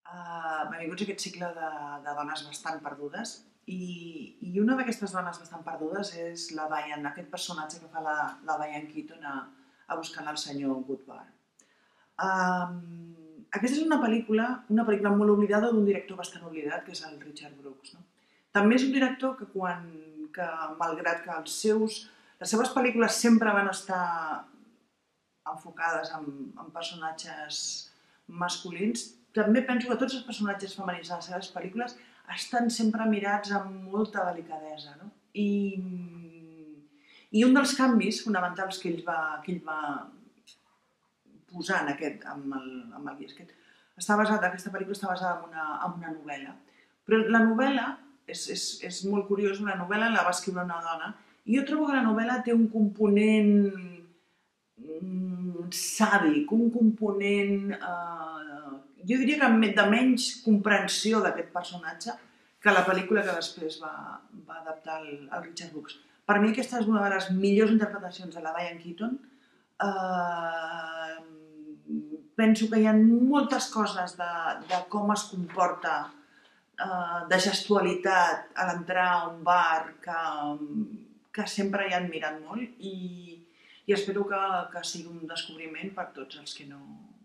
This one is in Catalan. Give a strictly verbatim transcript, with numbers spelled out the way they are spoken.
Uh, benvinguts a aquest cicle de, de dones bastant perdudes i, i una d'aquestes dones bastant perdudes és la Diane, aquest personatge que fa la, la Diane Keaton a, a Buscant el senyor Goodbar. Um, aquesta és una pel·lícula, una pel·lícula molt oblidada d'un director bastant oblidat, que és el Richard Brooks. No? També és un director que, quan, que malgrat que els seus, les seves pel·lícules sempre van estar enfocades en, en personatges masculins, també penso que tots els personatges femenins de les seves pel·lícules estan sempre mirats amb molta delicadesa. No? I, I un dels canvis fonamentals que ell va, que ell va posar en aquest, amb el, amb el guió, que està basat, aquesta pel·lícula està basada en una, en una novel·la. Però la novel·la és, és, és molt curiosa, una novel·la la va escriure una dona, i jo trobo que la novel·la té un component sàdic, un component, eh, jo diria que de menys comprensió d'aquest personatge que la pel·lícula que després va, va adaptar el, el Richard Brooks. Per mi aquesta és una de les millors interpretacions de la Diane Keaton. Eh, penso que hi ha moltes coses de, de com es comporta, eh, de gestualitat a l'entrar a un bar que, que sempre hi han mirat molt i i espero que, que sigui un descobriment per tots els que no,